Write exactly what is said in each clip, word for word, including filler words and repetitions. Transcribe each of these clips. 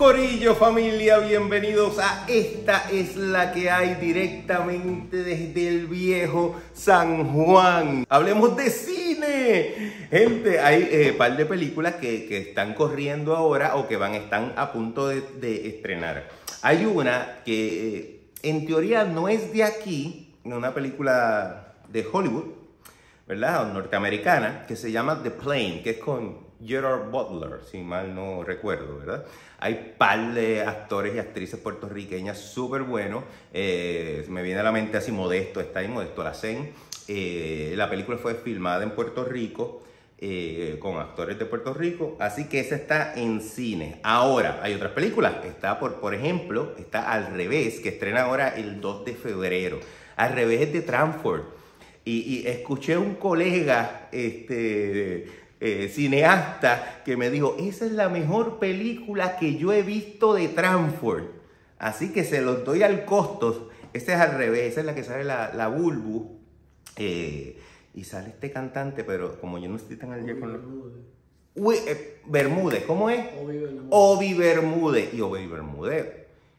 Corillo, familia, bienvenidos a Esta es la que hay, directamente desde el viejo San Juan. Hablemos de cine. Gente, hay un eh, par de películas que, que están corriendo ahora o que van, están a punto de, de estrenar. Hay una que eh, en teoría no es de aquí, una película de Hollywood, ¿verdad? Norteamericana, que se llama The Plane, que es con Gerard Butler, si mal no recuerdo, ¿verdad? Hay par de actores y actrices puertorriqueñas súper buenos. Eh, me viene a la mente así Modesto, está ahí Modesto Lacén. Eh, la película fue filmada en Puerto Rico, eh, con actores de Puerto Rico, así que esa está en cine. Ahora, hay otras películas. Está, por, por ejemplo, está Al Revés, que estrena ahora el dos de febrero. Al Revés es de Transford. Y, y escuché un colega, este... Eh, cineasta, que me dijo: esa es la mejor película que yo he visto de Transford, así que se los doy al costo. Esta es Al Revés, esa es la que sale la, la Bulbu, eh, y sale este cantante, pero como yo no estoy tan al día con los... Uy, eh, Bermúdez, ¿cómo es? Obi Bermúdez. Obi Bermúdez. Y Obi Bermúdez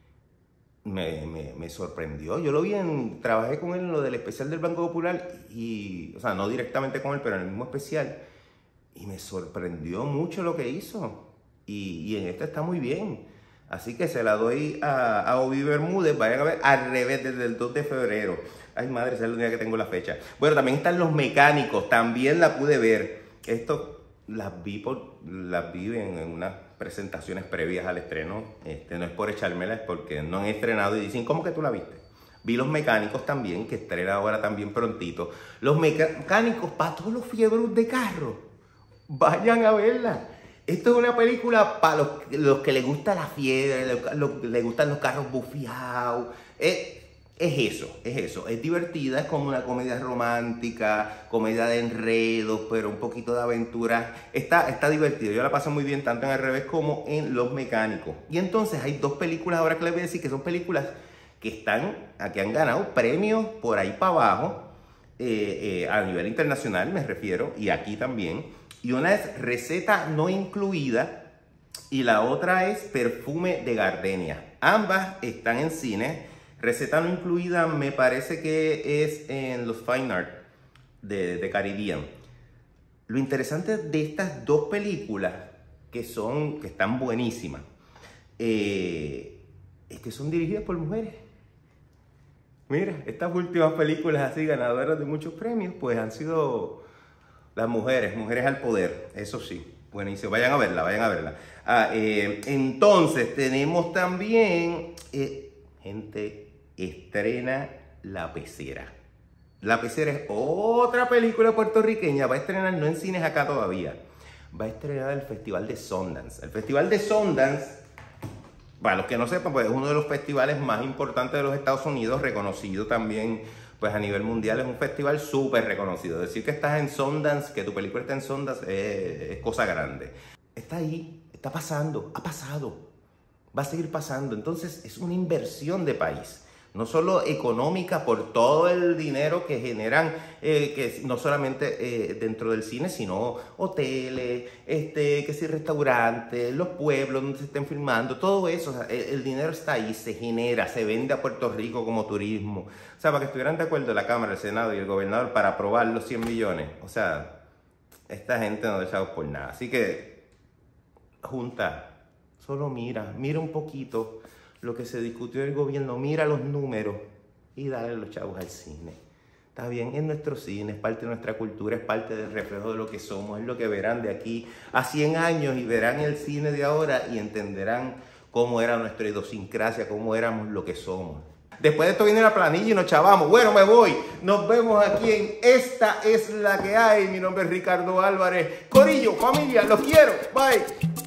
me, me, me sorprendió. Yo lo vi en... Trabajé con él en lo del especial del Banco Popular, y, o sea, no directamente con él, pero en el mismo especial. Y me sorprendió mucho lo que hizo. Y, y en esta está muy bien. Así que se la doy a, a Obi Bermúdez. Vayan a ver Al Revés desde el dos de febrero. Ay, madre, esa es la día que tengo la fecha. Bueno, también están Los Mecánicos. También la pude ver. Esto las vi, por, las vi en, en unas presentaciones previas al estreno. Este, no es por echármelas, es porque no han estrenado. Y dicen, ¿cómo que tú la viste? Vi Los Mecánicos también, que estrena ahora también prontito. Los Mecánicos para todos los fiebros de carro. Vayan a verla. Esto es una película para los, los que les gusta la fiebre, los, los que les gustan los carros bufiados. Es, es eso, es eso. Es divertida, es como una comedia romántica, comedia de enredos, pero un poquito de aventura. Está, está divertido. Yo la paso muy bien tanto en Al Revés como en Los Mecánicos. Y entonces hay dos películas ahora que les voy a decir que son películas que están, que han ganado premios por ahí para abajo, eh, eh, a nivel internacional me refiero, y aquí también. Y una es Receta no incluida y la otra es Perfume de Gardenia. Ambas están en cine. Receta no incluida me parece que es en los Fine Art de, de Caribbean. Lo interesante de estas dos películas, que, son, que están buenísimas, eh, es que son dirigidas por mujeres. Mira, estas últimas películas así ganadoras de muchos premios, pues han sido... Las mujeres, mujeres al poder, eso sí, buenísimo, vayan a verla, vayan a verla. Ah, eh, entonces tenemos también, eh, gente, estrena La Pecera. La Pecera es otra película puertorriqueña, va a estrenar, no en cines acá todavía, va a estrenar el Festival de Sundance. El Festival de Sundance, para los que no sepan, pues es uno de los festivales más importantes de los Estados Unidos, reconocido también pues a nivel mundial. Es un festival súper reconocido. Decir que estás en Sundance, que tu película está en Sundance, es, es cosa grande. Está ahí, está pasando, ha pasado, va a seguir pasando. Entonces es una inversión de país, no solo económica por todo el dinero que generan, eh, que no solamente eh, dentro del cine, sino hoteles, este, que si restaurantes, los pueblos donde se estén filmando, todo eso. O sea, el, el dinero está ahí, se genera, se vende a Puerto Rico como turismo. O sea, para que estuvieran de acuerdo la Cámara, el Senado y el gobernador para aprobar los cien millones. O sea, esta gente no deja por nada. Así que, Junta, solo mira, mira un poquito lo que se discutió en el gobierno, mira los números y dale los chavos al cine. Está bien, es nuestro cine, es parte de nuestra cultura, es parte del reflejo de lo que somos, es lo que verán de aquí a cien años y verán el cine de ahora y entenderán cómo era nuestra idiosincrasia, cómo éramos lo que somos. Después de esto viene la planilla y nos chavamos. Bueno, me voy. Nos vemos aquí en Esta es la que hay. Mi nombre es Ricardo Álvarez. Corillo, familia, los quiero. Bye.